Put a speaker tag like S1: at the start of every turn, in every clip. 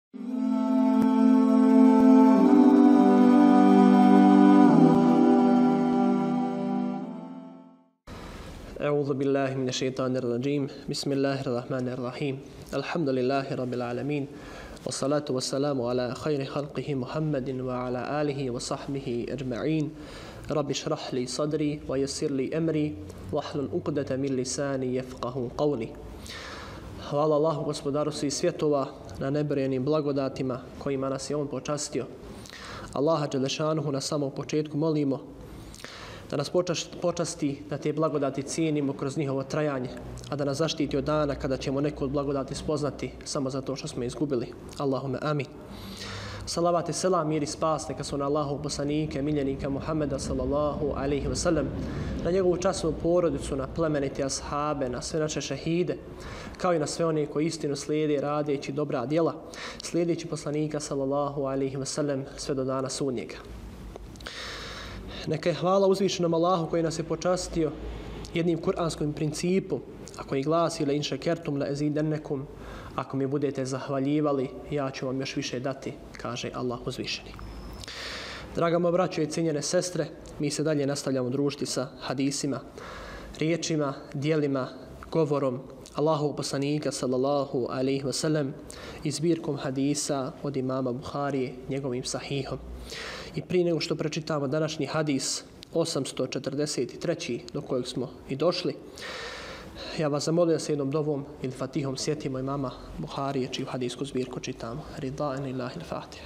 S1: أعوذ بالله من الشيطان الرجيم بسم الله الرحمن الرحيم الحمد لله رب العالمين والصلاة والسلام على خير خلقه محمد وعلى آله وصحبه أجمعين رب اشرح لي صدري ويسر لي أمري واحلل عقدة من لساني يفقه قولي. Hvala Allahu gospodaru svih svjetova na nebrojenim blagodatima kojima nas je On počastio. Allaha dželešanuhu na samom početku molimo da nas počasti, da te blagodati cijenimo kroz njihovo trajanje, a da nas zaštiti od dana kada ćemo neku od blagodati spoznati samo zato što smo izgubili. Allahume amin. Salavat i selam, mir i spas neka su na Allahu poslanike, miljenika Muhammeda sallallahu alaihi wa sallam, na njegovu časnu porodicu, na plemenite ashabe, na sve naše šehide, kao i na sve one koji istinu slijede radeći dobra djela, slijedeći poslanika sallallahu alaihi wa sallam sve do dana sudnjega. Neka je hvala uzvišenom Allahu koji nas je počastio jednim kuranskim principom, a koji glasi la in šekertum la ezidennekum, ako mi budete zahvaljivali, ja ću vam još više dati, kaže Allah uzvišeni. Draga moja braćo i cijenjene sestre, mi se dalje nastavljamo družiti sa hadisima, riječima, dijelima, govorom Allahovog poslanika sallallahu alaihi wa sallam i zbirkom hadisa od imama Buharije, njegovim sahihom. I prije nego što pročitamo današnji hadis 843. do kojeg smo i došli, ja vas zamolim da se jednom dovom ili fatihom sjetimo imama Buharije, čiju hadisku zbirku čitamo. Rida'an lillahi l-Fatiha.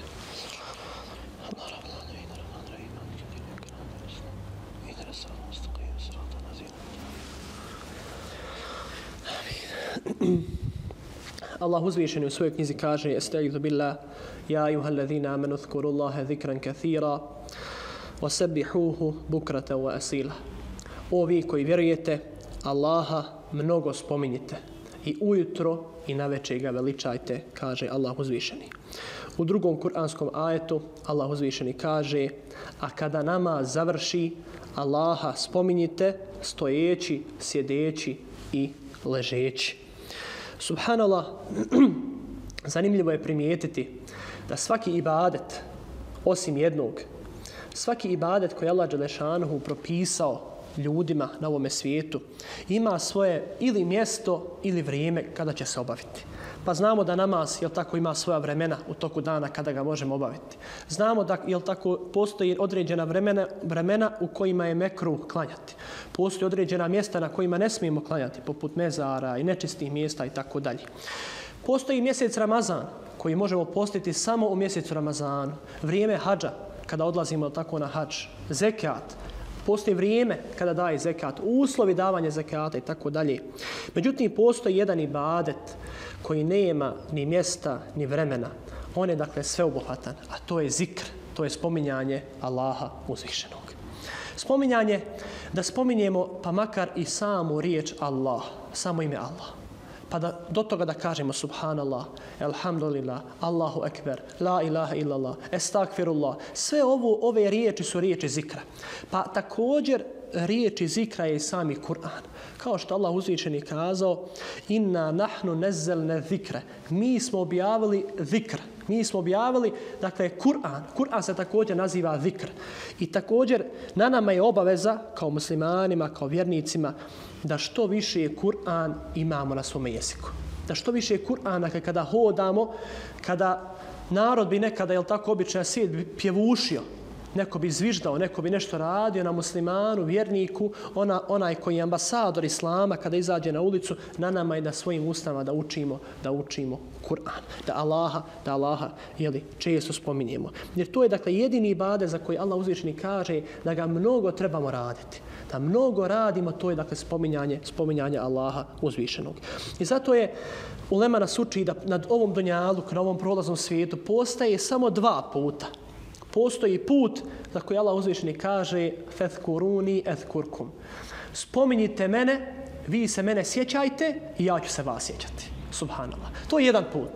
S1: Allah uzvišeni u svojoj knjizi kaže: Estaizu billah, ja ayyuhallazina amanu zkurullaha zikran kathira wa sabbihuhu bukratan wa asila. O vi koji vjerujete, Allaha mnogo spominjite i ujutro i navečer ga veličajte, kaže Allah uzvišeni. U drugom kuranskom ajetu Allah uzvišeni kaže: a kada namaz završi, Allaha spominjite stojeći, sjedeći i ležeći. Subhanallah, zanimljivo je primijetiti da svaki ibadet, osim jednog, svaki ibadet koji je Allah dželešanuhu propisao ljudima na ovome svijetu, ima svoje ili mjesto ili vrijeme kada će se obaviti. Pa znamo da namaz, jel tako, ima svoja vremena u toku dana kada ga možemo obaviti. Znamo da, jel tako, postoji određena vremena u kojima je mekruh klanjati. Postoji određena mjesta na kojima ne smijemo klanjati, poput mezara i nečistih mjesta i tako dalje. Postoji mjesec Ramazan koji možemo postiti samo u mjesecu Ramazanu. Vrijeme hadža, kada odlazimo tako na hadž. Zekat, postoji vrijeme kada daje zekat, uslovi davanja zekata i tako dalje. Međutim, postoji jedan ibadet koji nema ni mjesta ni vremena. On je dakle sveobuhvatan, a to je zikr, to je spominjanje Allaha uzvišenog. Spominjanje, da spominjemo pa makar i samu riječ Allah, samo ime Allah. Pa do toga da kažemo subhanallah, elhamdulillah, Allahu ekber, la ilaha illallah, estagfirullah. Sve ove riječi su riječi zikra. Pa također riječi zikra je i sami Kur'an. Kao što Allah uzvišeni kazao: inna nahnu nezzelne zikre. Mi smo objavili zikr. Mi smo objavili, dakle, Kur'an. Kur'an se također naziva zikr. I također na nama je obaveza kao muslimanima, kao vjernicima, da što više Kur'an imamo na svom jeziku. Da što više Kur'ana kada hodamo, kada narod bi nekada, jel tako, običan svijet bi pjevušio, neko bi zviždao, neko bi nešto radio na muslimanu, vjerniku, onaj koji je ambasador Islama, kada izađe na ulicu, na nama je da svojim ustama da učimo Kur'an, da Allaha jeli, često spominjemo. Jer to je dakle jedini ibadet za koji Allah uzvišeni kaže da ga mnogo trebamo raditi. Da mnogo radimo, to je dakle spominjanje Allaha uzvišenog. I zato je ulema nas uči da nad ovom dunjaluku, na ovom prolaznom svijetu postaje samo dva puta. Postoji put za koji Allah uzvišeni kaže fezkuruni ezkurkum. Spominjite mene, vi se mene sjećajte i ja ću se vas sjećati. Subhanallah. To je jedan put.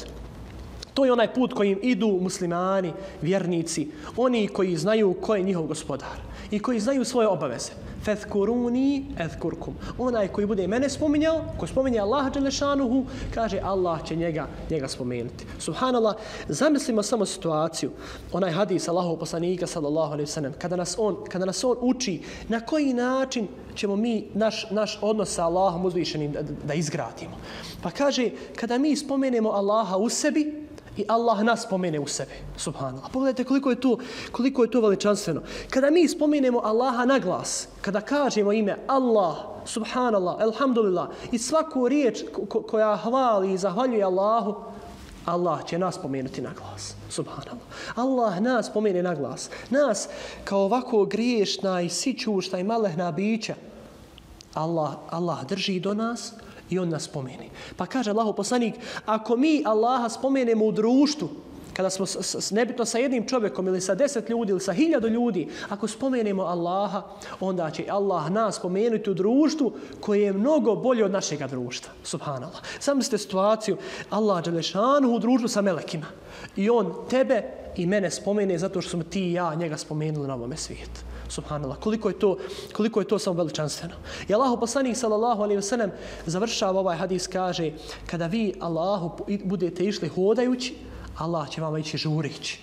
S1: To je onaj put kojim idu muslimani, vjernici, oni koji znaju ko je njihov gospodar. i koji znaju svoje obaveze. Fezkuruni ezkurkum. Onaj koji bude mene spominjao, ko spominje Allaha dželešanuhu, kaže Allah će njega spomenuti. Subhanallah, zamislimo samo situaciju, onaj hadis Allahovog poslanika sallallahu alejhi ve sellem, kada nas on uči na koji način ćemo mi naš odnos sa Allahom uzvišenim da izgradimo. Pa kaže, kada mi spomenemo Allaha u sebi, i Allah nas spomene u sebe. Subhanallah. Pogledajte koliko je to veličanstveno. Kada mi spomenemo Allaha na glas, kada kažemo ime Allah, subhanallah, elhamdulillah, i svaku riječ koja hvali i zahvaljuje Allahu, Allah će nas spomenuti na glas. Subhanallah. Allah nas spomene na glas. Nas kao ovako griješna i sićušta i malehna bića, Allah drži do nas i on nas spomeni. Pa kaže Allahov poslanik, ako mi Allaha spomenemo u društvu, kada smo nebitno sa jednim čovjekom ili sa 10 ljudi ili sa 1000 ljudi, ako spomenemo Allaha, onda će Allah nas spomenuti u društvu koje je mnogo bolje od našega društva. Subhanallah. Zamislite situaciju, Allah dželešanu u društvu sa melekima i on tebe i mene spomene zato što smo ti i ja njega spomenuli na ovome svijetu. Subhanallah, koliko je to samo veličanstveno. I Allahov poslanik sallallahu alejhi ve sellem završava ovaj hadis, kaže, kada vi Allahu budete išli hodajući, Allah će vama ići žurići.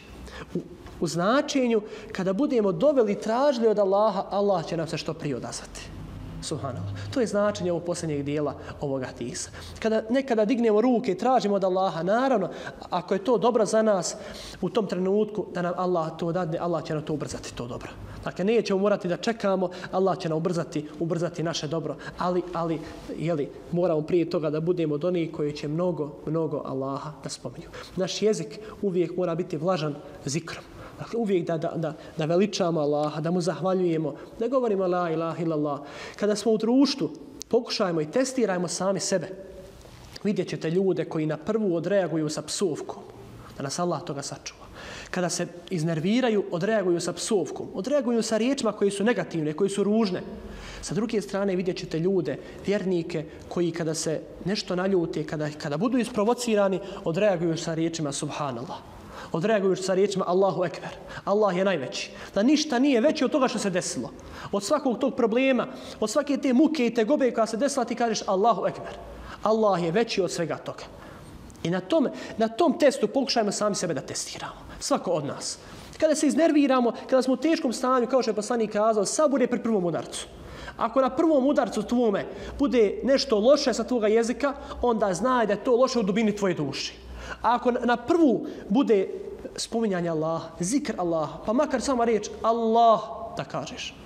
S1: U značenju, kada budemo doveli i tražili od Allaha, Allah će nam se što prije odazvati. Subhanallah. To je značenje ovog posljednjeg dijela ovoga hadisa. Nekada dignemo ruke i tražimo od Allaha, naravno, ako je to dobro za nas, u tom trenutku da nam Allah to dadne, Allah će nam to ubrzati, to dobro. Dakle, nećemo morati da čekamo, Allah će nam ubrzati naše dobro, ali moramo prije toga da budemo od onih koji će mnogo Allaha da spominju. Naš jezik uvijek mora biti vlažan zikrom. Dakle, uvijek da veličamo Allaha, da mu zahvaljujemo, da govorimo la ilaha illallah. Kada smo u društvu, pokušajmo i testirajmo sami sebe. Vidjet ćete ljude koji na prvu odreaguju sa psovkom, da nas Allah toga sačuva. Kada se iznerviraju, odreaguju sa psovkom, odreaguju sa riječima koji su negativne, koji su ružne. Sa druge strane vidjet ćete ljude, vjernike, koji kada se nešto naljute, kada budu isprovocirani, odreaguju sa riječima subhanallah. Odreaguju sa riječima Allahu ekber. Allah je najveći. Da ništa nije veće od toga što se desilo. Od svakog tog problema, od svake te muke i tegobe koja se desila, ti kažeš Allahu ekber. Allah je veći od svega toga. I na tom testu pokušajmo sami sebe da testiramo. Svako od nas. Kada se iznerviramo, kada smo u teškom stanju, kao što je poslanik kazao, sabur je pri prvom udarcu. Ako na prvom udarcu tvome bude nešto loše sa tvoga jezika, onda znaj da je to loše u dubini tvoje duše. A ako na prvu bude spominjanje Allaha, zikr Allaha, pa makar sama riječ Allah da kažeš,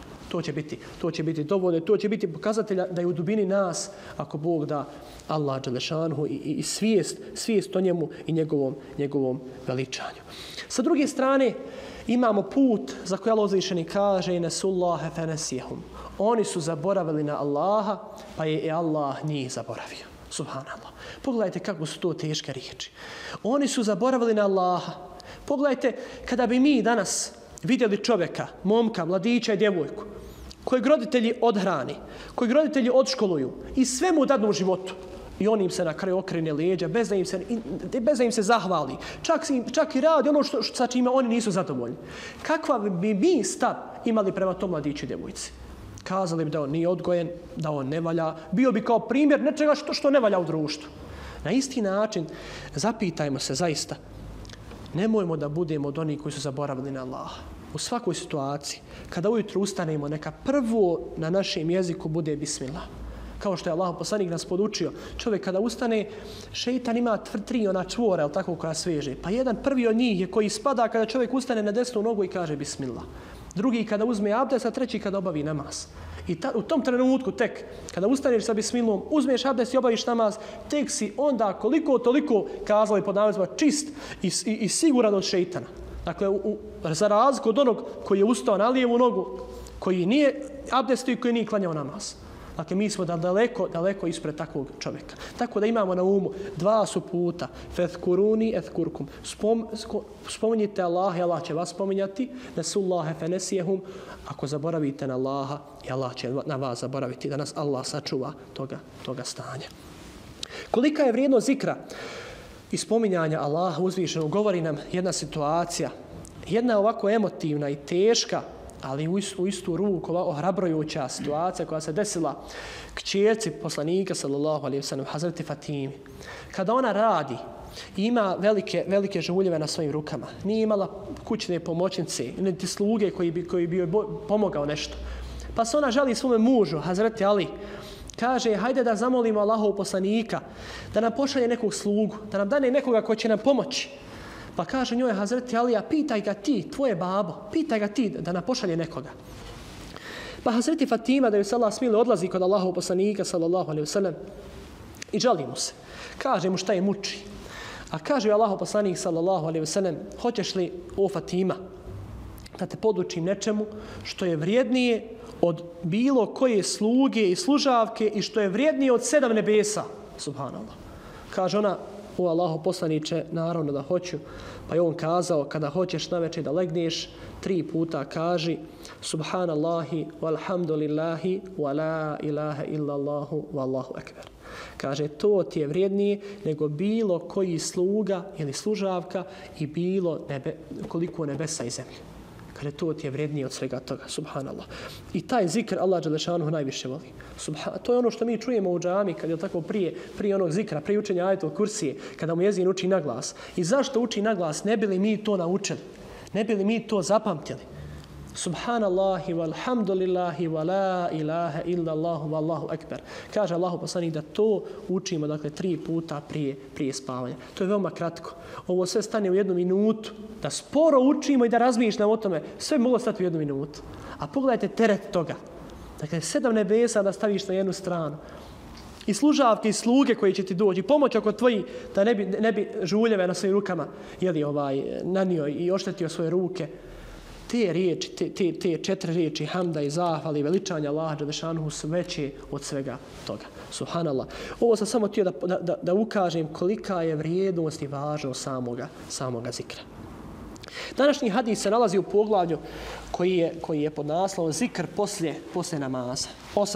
S1: to će biti dovoljno, to će biti pokazatelja da je u dubini nas, ako Bog da, Allah dželešanuhu i svijest o njemu i njegovom veličanju. Sa druge strane, imamo put za koji Allah uzvišeni kaže Nesullahe fenesijehum. Oni su zaboravili na Allaha, pa je i Allah njih zaboravio. Subhanallah. Pogledajte kako su to teške riječi. Oni su zaboravili na Allaha. Pogledajte, kada bi mi danas vidjeli čovjeka, momka, mladića i djevojku, kojeg roditelji odhrani, kojeg roditelji odškoluju i sve mu dadnu u životu, i on im se na kraju okrene leđa, bez da im se zahvali. Čak i radi ono sa čime oni nisu zadovoljni. Kakva bi mi stav imali prema tom mladiću i djevojci? Kazali bi da on nije odgojen, da on ne valja. Bio bi kao primjer nečega što ne valja u društvu. Na isti način zapitajmo se zaista. Nemojmo da budemo od onih koji su zaboravili na Allaha. U svakoj situaciji, kada ujutru ustanemo, neka prvo na našem jeziku bude bismillah. Kao što je Allah poslanik nas podučio. Čovjek kada ustane, šeitan ima tri ona čvora, ali tako, koja sveže. Pa jedan prvi od njih je koji spada kada čovjek ustane na desnu nogu i kaže bismillah. Drugi kada uzme abdest, a treći kada obavi namaz. I u tom trenutku tek, kada ustaneš sa bismillom, uzmeš abdest i obaviš namaz, tek si onda koliko toliko, kazali pod navodnicima, čist i siguran od šeitana. Dakle, za razliku od onog koji je ustao na lijevu nogu, koji nije abdestio i koji nije klanjao namaz. Dakle, mi smo daleko ispred takvog čovjeka. Tako da imamo na umu, dva su puta. Fezkuruni ezkurkum. Spominjite Allaha i Allah će vas spominjati. Nesullahe fenesijehum. Ako zaboravite na Allaha, i Allah će na vas zaboraviti, da nas Allah sačuva toga stanja. Kolika je vrijednost zikra i spominjanja Allaha uzvišenog, govori nam jedna situacija. Jedna ovako emotivna i teška ali u istu ruku ohrabrujuća situacija koja se desila kćerci poslanika sallallahu alejhi ve sellem Hazreti Fatimi. Kada ona radi i ima velike žuljeve na svojim rukama, nije imala kućne pomoćnice, niti sluge koji bi joj pomogao nešto. Pa se ona žali svome mužu, Hazreti Ali, kaže, hajde da zamolimo Allahov poslanika da nam pošalje nekog slugu, da nam dane nekoga ko će nam pomoći. Pa kaže njoj Hazreti Alija, pitaj ga ti, tvoje babo, pitaj ga ti da nam pošalje nekoga. Pa Hazreti Fatima, da ju se Allah smili, odlazi kod Allahov poslanika sallallahu alejhi ve sellem i žali mu se. Kaže mu šta je muči. A kaže Allahov poslanik sallallahu alejhi ve sellem, hoćeš li, o Fatima, da te podučim nečemu što je vrijednije od bilo koje sluge i služavke i što je vrijednije od 7 nebesa. Subhanallah. Kaže ona, o Allahov poslaniče, naravno da hoću. Pa je on kazao, kada hoćeš navečer da legneš, 3 puta kaži Subhanallahi, walhamdulillahi, wa la ilaha illallahu, wallahu akbar. Kaže, to ti je vrijednije nego bilo koji sluga ili služavka i bilo koliko nebesa i zemlje. Kaže, to ti je vrijednije od svega toga, subhanallah. I taj zikr Allah dželešanuhu najviše voli. To je ono što mi čujemo u džami, kad je tako prije onog zikra, prije učenja ajetul kursije, kada mu jezin uči na glas. I zašto uči na glas? Ne bi li mi to naučili? Ne bi li mi to zapamtili? Subhanallahi walhamdulillahi wa la ilaha illallahu wallahu akbar. Kaže Allahu poslanik da to učimo, dakle, 3 puta prije spavanja. To je veoma kratko. Ovo sve stane u 1 minutu. Da sporo učimo i da razmišljamo o tome. Sve bi moglo stati u 1 minutu. A pogledajte teret toga. Dakle, 7 nebesa da staviš na jednu stranu. I služavke i sluge koji će ti doći. Pomoć oko tvoji da ne bi žuljeve na svojim rukama nanio i oštetio svoje ruke. Te riječi, te 4 riječi hamda i zahvali i veličanja Allaha dželešanuhu su veće od svega toga. Subhanallah. Ovo sam samo htio da ukažem kolika je vrijednost i važnost samoga zikra. Današnji hadis se nalazi u poglavlju koji je pod naslovom zikr poslije namaza.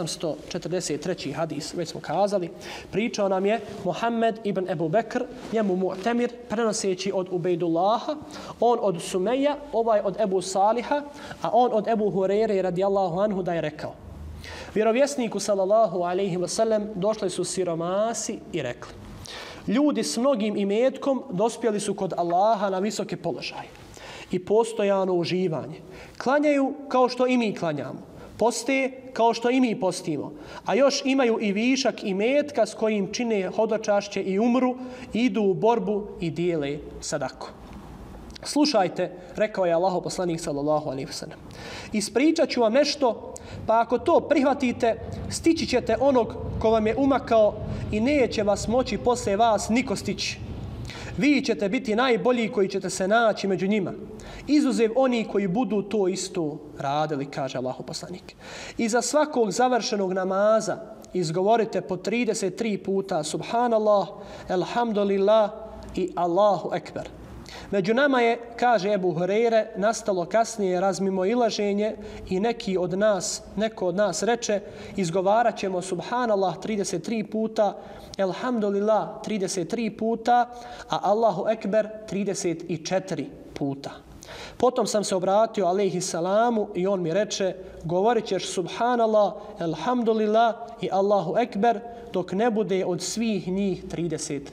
S1: 843. hadis, već smo kazali. Pričao nam je Muhammed ibn Ebu Bekr, njemu Mu'temir, prenoseći od Ubejdullaha, on od Sumeja, ovaj od Ebu Saliha, a on od Ebu Hurere radijallahu anhu da je rekao. Vjerovjesniku sallallahu alejhi ve sellem došli su siromasi i rekli: ljudi s mnogim imetkom dospjeli su kod Allaha na visoke položaje i postojano uživanje. Klanjaju kao što i mi klanjamo. Poste kao što i mi postimo. A još imaju i višak imetka s kojim čine hodočašće i umru, idu u borbu i dijele sadaku. Slušajte, rekao je Allahov poslanik sallallahu alejhi ve sellem. Ispričat ću vam nešto, pa ako to prihvatite, stići ćete onog ko vam je umakao i neće vas moći posle vas niko stići. Vi ćete biti najbolji koji ćete se naći među njima. Izuzev oni koji budu to isto radili, kaže Allahov poslanik. I za svakog završenog namaza izgovorite po 33 puta Subhanallah, Elhamdulillah i Allahu Ekber. Među nama je, kaže Ebu Hurere, nastalo kasnije razmimoilaženje i neko od nas reče, izgovarat ćemo Subhanallah 33 puta, Elhamdulillah 33 puta, a Allahu Ekber 34 puta. Potom sam se obratio alejhi salamu i on mi reče, govorit ćeš Subhanallah, Elhamdulillah i Allahu Ekber dok ne bude od svih njih 33.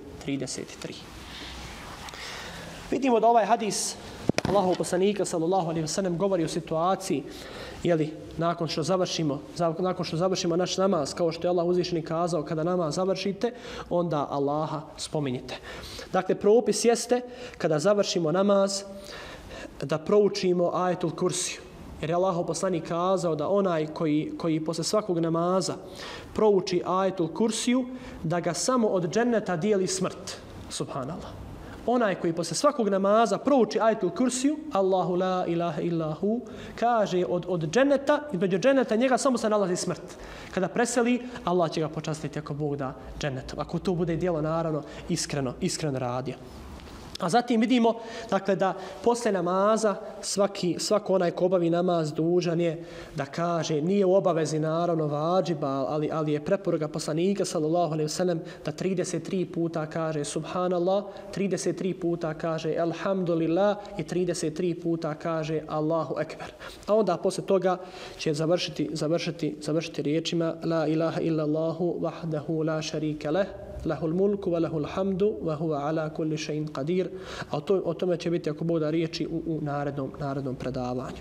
S1: Vidimo da ovaj hadis Allahov poslanika sallallahu alejhi ve sellem govori o situaciji nakon što završimo naš namaz, kao što je Allah uzvišeni kazao, kada namaz završite, onda Allaha spominjite. Dakle, propis jeste kada završimo namaz da proučimo ajetul kursiju. Jer je Allahov poslanik kazao da onaj koji posle svakog namaza prouči ajetul kursiju, da ga samo od dženneta dijeli smrt. Subhanallah. Onaj koji posle svakog namaza prouči ajetul kursiju, Allahu la ilaha illahu, kaže od dženeta, između dženeta njega samo se nalazi smrt. Kada preseli, Allah će ga počastiti ako Bog da dženetom. Ako to bude djelo, naravno, iskreno radio. A zatim vidimo dakle, da posle namaza svako onaj ko obavi namaz dužan je da kaže, nije u obavezi naravno vađiba, ali je preporuka poslanika sallallahu alejhi ve sellem da 33 puta kaže subhanallah, 33 puta kaže alhamdulillah i 33 puta kaže Allahu ekber. A onda posle toga će završiti riječima la ilaha illallahu wahdahu la sharika leh, lahul mulku wa lahul hamdu wa huwa ala kulli shay'in qadir. A o tome će biti ako Bog da riječi u narednom predavanju.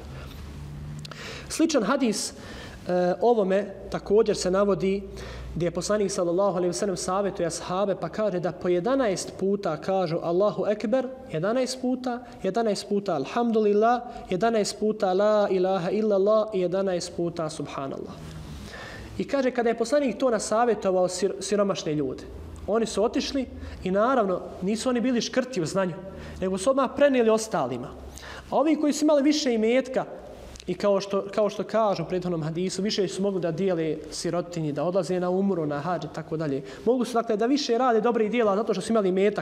S1: Sličan hadis ovome također se navodi gdje je poslanik sallallahu alejhi ve sellem savjetuje ashabe pa kaže da po 11 puta kažu Allahu ekber, 11 puta alhamdulillah, 11 puta la ilaha illallah i 11 puta subhanallah. I kaže kada je poslanik to nasavjetovao siromašne ljude, oni su otišli i naravno nisu oni bili škrti u znanju, nego su odmah prenijeli ostalima. A ovi koji su imali više imetka i kao što kažu u prethodnom hadisu, više su mogli da dijele sirotinji, da odlaze na umru, na hadž i tako dalje. Mogu su dakle da više rade dobrih djela zato što su imali imetak.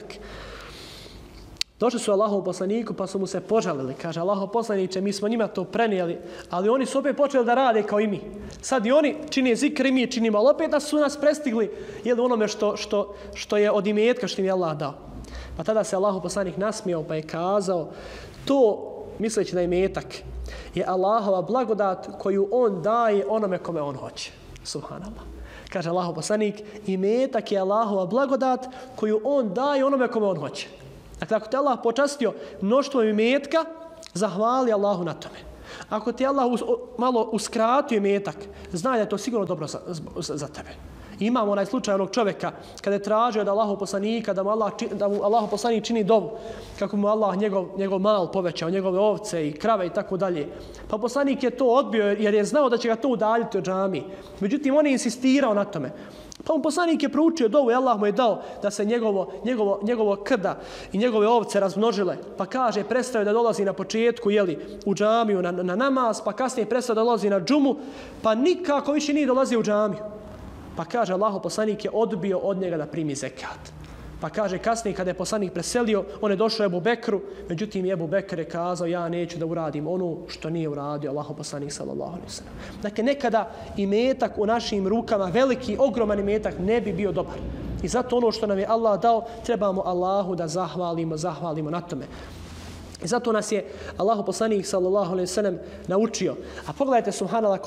S1: Došli su Allahovom poslaniku pa su mu se požalili. Kaže Allahov poslaniče, mi smo njima to prenijeli, ali oni su opet počeli da rade kao i mi. Sad i oni čine zikr i mi činimo, ali opet su nas prestigli onome što je od imetka što im je Allah dao. Pa tada se Allahov poslanik nasmijao pa je kazao to, misleći na imetak, je Allahova blagodat koju on daje onome kome on hoće. Subhanallah. Kaže Allahov poslanik, imetak je Allahova blagodat koju on daje onome kome on hoće. Dakle, ako te Allah počastio mnoštvom imetka, zahvali Allahu na tome. Ako ti Allah malo uskratio imetak, znaj da je to sigurno dobro za tebe. Imamo onaj slučaj onog čovjeka kada je tražio da Allahov poslanika, da mu Allahov poslanik čini dovu, kako mu Allah njegov mal povećao, njegove ovce i krave i tako dalje. Pa poslanik je to odbio jer je znao da će ga to udaljiti od džamije. Međutim, on je insistirao na tome. Pa mu poslanik je proučio dovu i Allah mu je dao da se njegovo krda i njegove ovce razmnožile. Pa kaže, prestao je da dolazi na početku u džamiju na namaz, pa kasnije prestao da dolazi na džumu, pa nikako više nije dolazio u džamiju. Pa kaže, Allahov poslanik je odbio od njega da primi zekat. Pa kaže, kasnije kada je poslanik preselio, on je došao Ebu Bekru, međutim Ebu Bekr je kazao, ja neću da uradim ono što nije uradio Allahov poslanik sallallahu alejhi ve sellem. Dakle, nekada imetak u našim rukama, veliki, ogroman imetak, ne bi bio dobar. I zato ono što nam je Allah dao, trebamo Allahu da zahvalimo na tome. I zato nas je Allahov poslanik sallallahu alejhi ve sellem naučio. A pogledajte subhanallah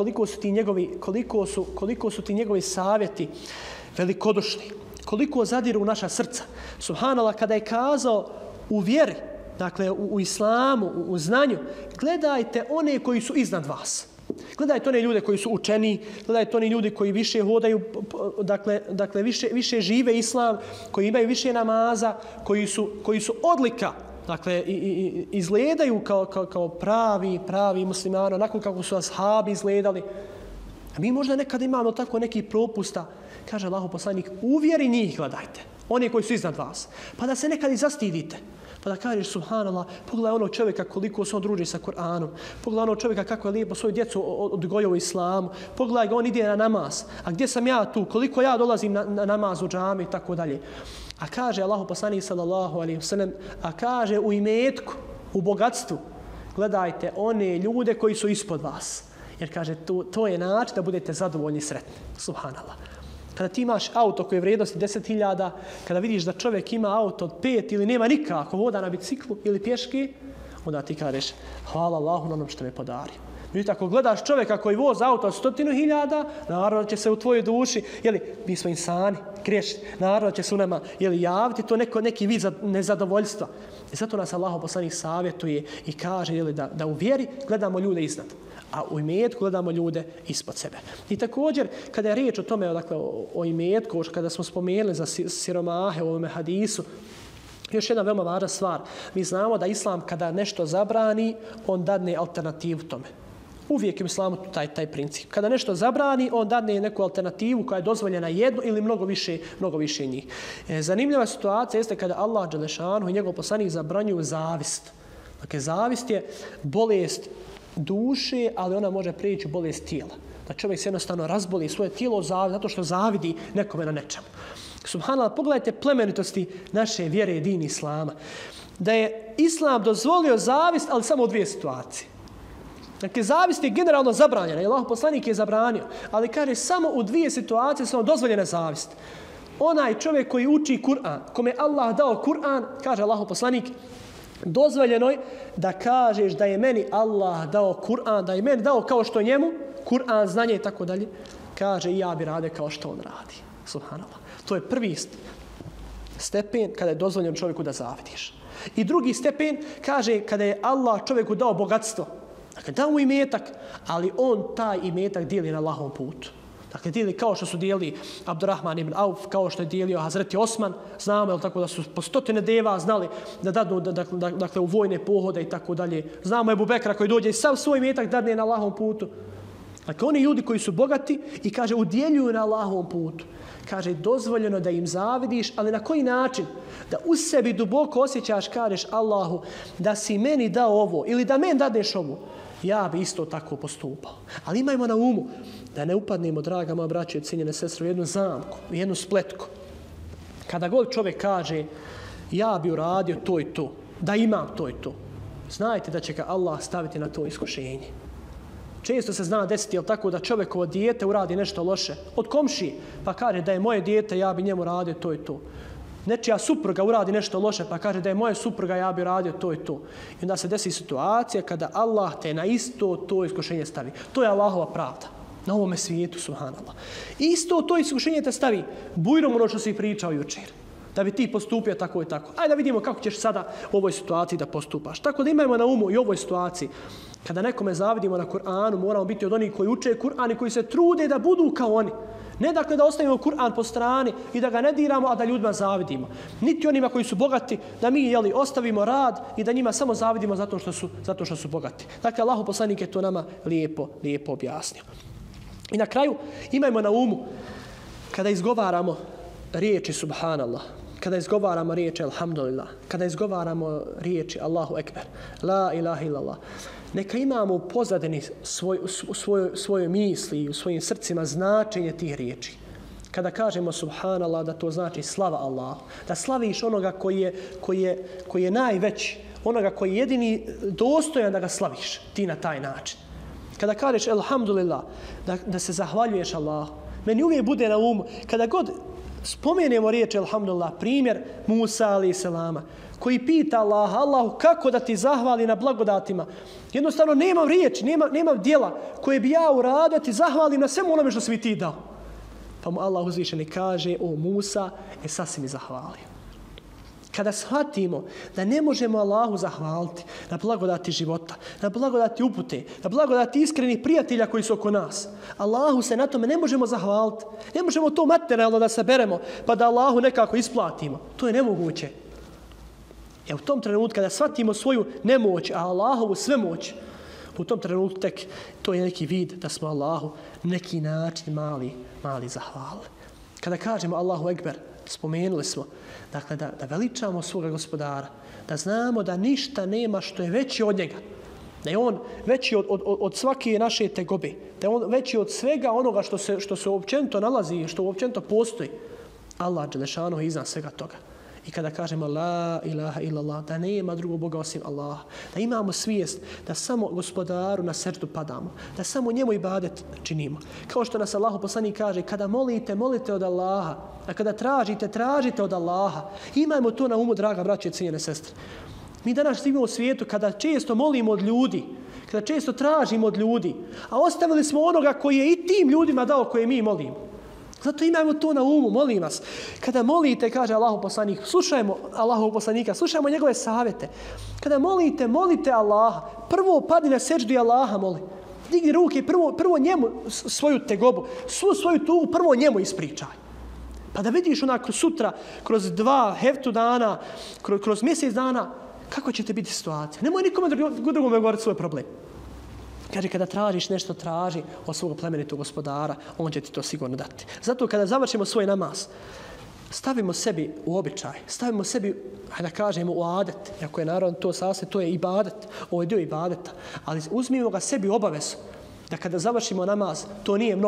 S1: koliko su ti njegovi savjeti velikodušni. Koliko zadiru u naša srca. Subhanallah, kada je kazao u vjeri, dakle u islamu, u znanju, gledajte one koji su iznad vas. Gledajte one ljude koji su učeni, gledajte oni ljudi koji više hodaju, dakle više žive islam, koji imaju više namaza, koji su odlika, dakle izgledaju kao pravi muslimani, onako kako su ashabi izgledali. A mi možda nekad imamo tako neki propusta. Kaže Allahov poslanik, uvjeri njih gledajte, oni koji su iznad vas. Pa da se nekad i zastidite. Pa da kažeš subhanallah, pogledaj onog čovjeka koliko se on druži sa Kur'anom. Pogledaj onog čovjeka kako je lijepo svoju djecu odgojio u islamu. Pogledaj ga, on ide na namaz. A gdje sam ja tu? Koliko ja dolazim na namaz u džami i tako dalje. A kaže Allahov poslanik sallallahu alejhi ve sellem, a kaže u imetku, u bogatstvu, gledajte one ljude koji su ispod vas. Jer kaže, to je način da budete zadovoljni i sretni. Subhanallah. Kada ti imaš auto koje je vrijednosti 10.000, kada vidiš da čovjek ima auto od 5 ili nema nikako, voda na biciklu ili pješke, onda ti kažeš, hvala Allahu na onom što me podario. Međutim, ako gledaš čovjeka koji vozi auto od 100.000, naravno će se u tvojoj duši, mi smo insani, griješni, naravno će se u nama javiti to neki vid nezadovoljstva. I zato nas Allahov poslanik savjetuje i kaže da u vjeri gledamo ljude iznad, a u imetku gledamo ljude ispod sebe. I također, kada je riječ o tome, dakle, o imetku, kada smo spomenuli za siromahe u ovome hadisu, još jedna veoma važna stvar. Mi znamo da Islam kada nešto zabrani, on dadne alternativu tome. Uvijek u islamu taj princip. Kada nešto zabrani, on dadne neku alternativu koja je dozvoljena jedno ili mnogo više njih. Zanimljiva situacija jeste kada Allah dželešanu i njegov poslanik zabranjuju zavist. Dakle, zavist je bolest duše, ali ona može prijeći bolest tijela. Da čovjek se jednostavno razboli svoje tijelo zato što zavidi nekome na nečemu. Subhanallah, pogledajte plemenitosti naše vjere i din Islama. Da je Islam dozvolio zavist, ali samo u dvije situacije. Dakle, zavist je generalno zabranjena. Allahov poslanik je zabranio. Ali kaže, samo u dvije situacije samo dozvoljena zavist. Onaj čovjek koji uči Kur'an, kome Allah dao Kur'an, kaže Allahov poslanik, dozvoljeno je da kažeš da je meni Allah dao Kur'an, da je meni dao kao što njemu, Kur'an, znanje i tako dalje. Kaže, i ja bi radio kao što on radi. Subhanallah. To je prvi stepen kada je dozvoljeno čovjeku da zavidiš. I drugi stepen, kaže, kada je Allah čovjeku dao bogatstvo. Dakle, dao mu imetak, ali on taj imetak dijeli na Allahovom putu. Dakle, dijeli kao što su dijeli Abdurrahman ibn Auf, kao što je dijelio Hazreti Osman. Znamo, jel tako, da su po stotine deva znali da dadnu dakle, u vojne pohode i tako dalje. Znamo Ebu Bekra koji dođe i sav svoj imetak dadne na Allahovom putu. Dakle, oni ljudi koji su bogati i, kaže, udjeljuju na Allahovom putu. Kaže, dozvoljeno da im zavidiš, ali na koji način? Da u sebi duboko osjećaš, kažeš Allahu, da si meni dao ovo ili da meni dadneš ovo. Ja bi isto tako postupao. Ali imajmo na umu da ne upadnemo, draga moja braća i cijenjene sestre, u jednu zamku, u jednu spletku. Kada god čovjek kaže, ja bi uradio to i to, da imam to i to, znajte da će ga Allah staviti na to iskušenje. Često se zna desiti, jel tako, da čovjekovo dijete uradi nešto loše od komšije, pa kaže da je moje dijete, ja bi njemu radio to i to. Nečija supruga uradi nešto loše, pa kaže da je moja supruga, ja bi radio to i to. I onda se desi situacija kada Allah te na isto to iskušenje stavi. To je Allahova pravda. Na ovome svijetu, subhanallah. Isto to iskušenje te stavi bujrom ono što si pričao jučer. Da bi ti postupio tako i tako. Ajde da vidimo kako ćeš sada u ovoj situaciji da postupaš. Tako da imajmo na umu i u ovoj situaciji. Kada nekome zavidimo na Kur'anu, moramo biti od onih koji uče Kur'an i koji se trude da budu kao oni. Ne dakle da ostavimo Kur'an po strani i da ga ne diramo, a da ljudima zavidimo. Niti onima koji su bogati, da mi ostavimo rad i da njima samo zavidimo zato što su bogati. Dakle, Allahov poslanik je to nama lijepo objasnio. I na kraju imajmo na umu kada izgovaramo riječi subhanallah, kada izgovaramo riječi alhamdulillah, kada izgovaramo riječi Allahu ekber, la ilaha illallah, neka imamo u pozadini svoje misli i u svojim srcima značenje tih riječi. Kada kažemo subhanallah, da to znači slava Allahu, da slaviš onoga koji je najveći, onoga koji je jedini dostojan da ga slaviš ti na taj način. Kada kažeš alhamdulillah, da se zahvaljuješ Allahu. Meni uvijek bude na umu, kada god spomenemo riječ alhamdulillah, primjer Musa alejhi selama, koji pita Allaha, Allahu, kako da ti zahvali na blagodatima. Jednostavno nemam riječi, nemam djela koje bi ja uradio da ti zahvalim na svemu onome što si mi ti dao. Pa mu Allah uzvišeni kaže, o Musa, sad si mi zahvalio. Kada shvatimo da ne možemo Allahu zahvaliti na blagodati života, na blagodati upute, na blagodati iskrenih prijatelja koji su oko nas, Allahu se na tome ne možemo zahvaliti. Ne možemo to materijalno da saberemo pa da Allahu nekako isplatimo. To je nemoguće. U tom trenutku kada shvatimo svoju nemoć, a Allahovu svemoć, u tom trenutku tek to je neki vid da smo Allahu neki način mali zahvalili. Kada kažemo Allahu ekber, spomenuli smo, dakle da veličamo svoga gospodara, da znamo da ništa nema što je veći od njega, da je on veći od svake naše tegobe, da je on veći od svega onoga što se općenito nalazi, što općenito postoji. Allah dželešanu je iznad svega toga. I kada kažemo la ilaha illallah, da nema drugog Boga osim Allaha, da imamo svijest da samo gospodaru na seždu padamo, da samo njemu ibadet činimo. Kao što nas Allahu poslanik kaže, kada molite, molite od Allaha, a kada tražite, tražite od Allaha. Imajmo to na umu, draga braće i cijenjene sestre. Mi danas živimo u svijetu kada često molimo od ljudi, kada često tražimo od ljudi, a ostavili smo onoga koji je i tim ljudima dao koje mi molimo. Zato imajmo to na umu, molim vas. Kada molite, kaže Allahov poslanik, slušajmo Allahovog poslanika, slušajmo njegove savjete. Kada molite, molite Allaha. Prvo padni na seždu i Allaha moli. Digni ruke, prvo njemu svoju tegobu, svu svoju tugu, prvo njemu ispričaj. Pa da vidiš onako sutra, kroz 2 heftu dana, kroz mjesec dana, kako će te biti situacija. Nemoj nikome drugome govoriti svoj problem. Kaže, kada tražiš nešto, traži od svog plemenitog gospodara, on će ti to sigurno dati. Zato kada završimo svoj namaz, stavimo sebi u običaj, stavimo sebi, da kažemo, u adet, iako je naravno to sasvim, to je ibadet, ovo je dio ibadeta, ali uzmimo ga sebi u obavezu, da kada završimo namaz, to nije mnogo,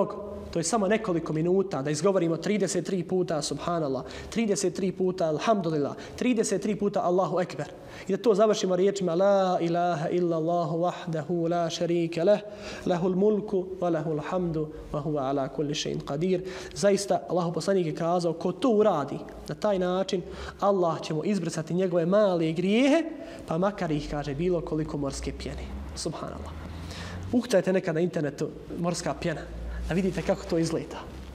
S1: to je samo nekoliko minuta da izgovorimo 33 puta subhanallah, 33 puta alhamdulillah, 33 puta Allahu ekber. I da to završimo riječima la ilaha illa Allahu wahdahu la sharika lah, lahul mulku wa lahul hamdu wa huwa ala kulli shay'in qadir. Zaista Allahu poslanik je kazao ko to uradi na taj način, Allah će mu izbrisati njegove male grijehe, pa makar ih, kaže, bilo koliko morske pjene. Subhanallah. Ukucajte nekad na internetu morska pjena, da vidite kako to izgleda.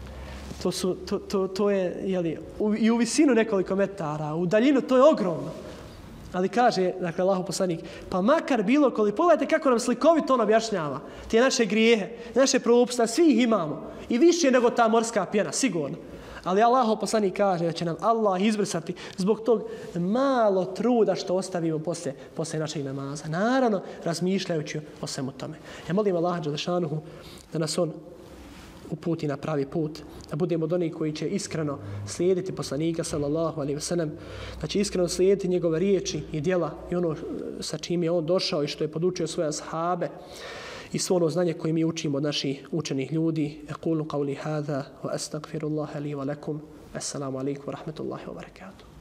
S1: To je jeli, i u visinu nekoliko metara, u daljinu to je ogromno. Ali kaže, dakle, Allahu poslanik, pa makar bilo koliko, pogledajte kako nam slikovito on objašnjava te naše grijehe, naše propuste, svi ih imamo. I više nego ta morska pjena, sigurno. Ali Allahu poslanik kaže da će nam Allah izbrisati zbog tog malo truda što ostavimo posle našeg namaza. Naravno, razmišljajući o svemu tome. Ja molim Allaha dželešanuhu da nas on uputi na pravi put, da budemo od onih koji će iskreno slijediti poslanika sallallahu alejhi ve sellem, da će iskreno slijediti njegove riječi i djela i ono sa čim je on došao i što je podučio svoje ashabe i svo ono znanje koje mi učimo od naših učenih ljudi. Aqulu qawli hadha wa astaghfirullaha li wa lakum. Assalamu alaikum wa rahmatullahi wa barakatuh.